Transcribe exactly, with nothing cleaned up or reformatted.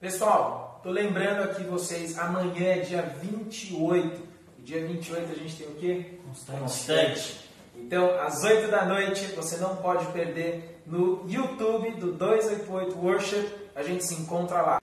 Pessoal, tô lembrando aqui vocês, amanhã é dia vinte e oito. E dia vinte e oito a gente tem o quê? Constante. Constante. Então, às oito da noite, você não pode perder no YouTube do dois oito oito Worship. A gente se encontra lá.